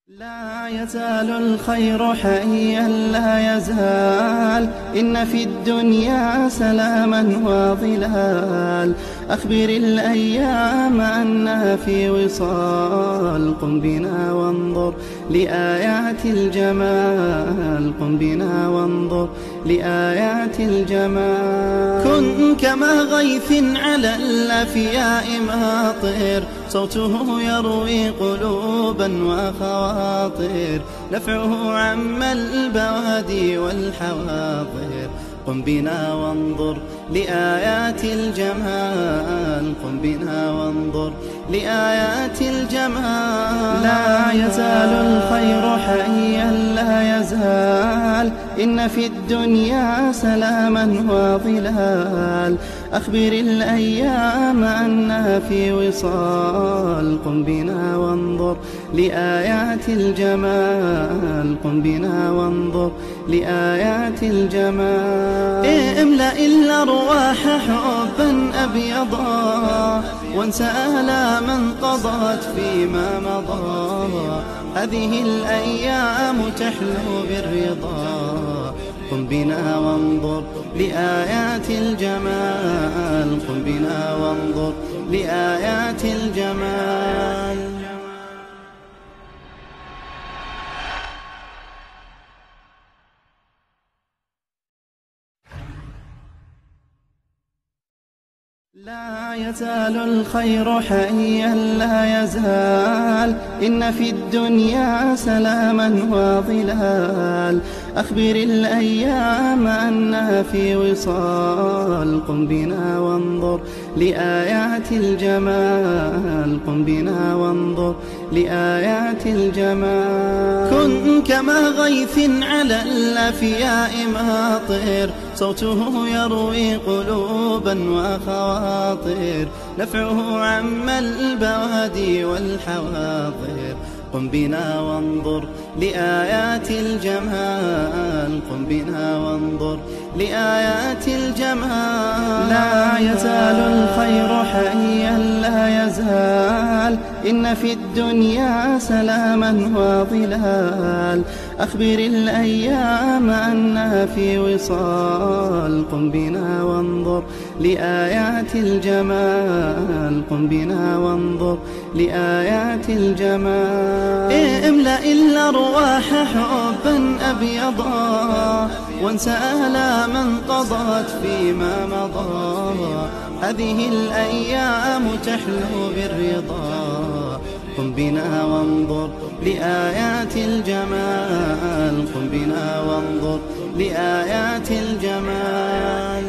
لا يزال الخير حيا لا يزال، إن في الدنيا سلاما وظلال. أخبر الأيام أنها في وصال، قم بنا وانظر لآيات الجمال. قم بنا وانظر لآيات الجمال. كن كما غيث على الأفياء ماطر، صوته يروي قلوبا وخواطر، نفعه عم البوادي والحواضر. قم بنا وانظر لآيات الجمال. قم بنا وانظر لآيات الجمال. لا يزال الخير حيا لا يزال، إن في الدنيا سلاما وظلال. أخبر الأيام أنها في وصال، قم بنا وانظر لآيات الجمال. قم بنا وانظر لآيات الجمال. املأ الأرواح حبا أبيضا، وانسى آلاما قضت فيما مضى. هذه الأيام تحلو بالرضا. قم بنا وانظر لآيات الجمال. قم بنا وانظر لآيات الجمال. لا يزال الخير حيا لا يزال، إن في الدنيا سلاما وظلال. أخبر الأيام أنها في وصال، قم بنا وانظر لآيات الجمال. قم بنا وانظر لآيات الجمال. كن كما غيث على الأفياء ماطر، صوته يروي قلوبا وخواطر، نفعه عم البوادي والحواضر. قم بنا وانظر لآيات الجمال. قم بنا وانظر لآيات الجمال. لا يزال الخير حيا لا يزال، إن في الدنيا سلاما وظلال. أخبر الأيام أنها في وصال، قم بنا وانظر لآيات الجمال. قم بنا وانظر لآيات الجمال. املأ الأرواح حبا أبيضا، وانسى آلاما قضت فيما مضى. هذه الأيام تحلو بالرضا. قم بنا وانظر لآيات الجمال. قم بنا وانظر لآيات الجمال.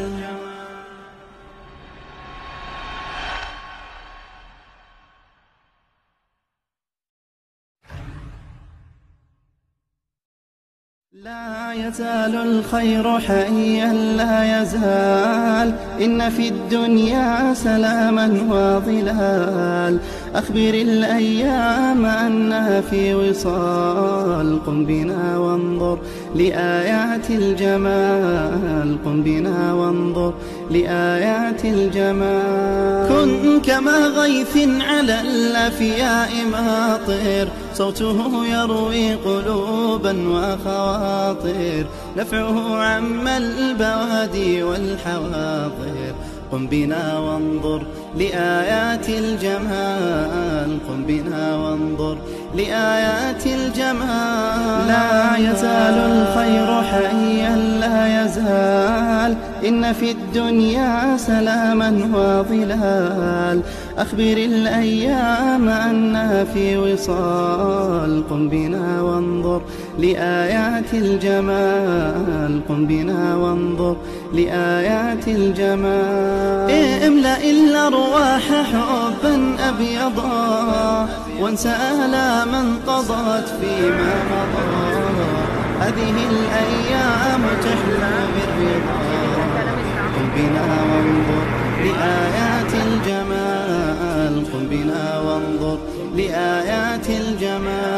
لا يزال الخير حيا لا يزال، إن في الدنيا سلاما وظلال. أخبر الأيام أنها في وصال، قم بنا وانظر لآيات الجمال. قم بنا وانظر لآيات الجمال. كن كما غيث على الأفياء ماطر، صوته يروي قلوبا وخواطر، نفعه عم البوادي والحواضر. قم بنا وانظر لآيات الجمال. قم بنا وانظر لآيات الجمال. لا يزال الخير حيا لا يزال، إن في الدنيا سلاما وظلال. أخبر الأيام أنها في وصال، قم بنا وانظر لآيات الجمال. قم بنا وانظر لآيات الجمال. املأ الأرواح حبا أبيضا، وانسى آلاما قضت فيما مضى. هذه الأيام تحلو بالرضا. قم بنا وانظر لآيات الجمال. قم بنا وانظر لآيات الجمال.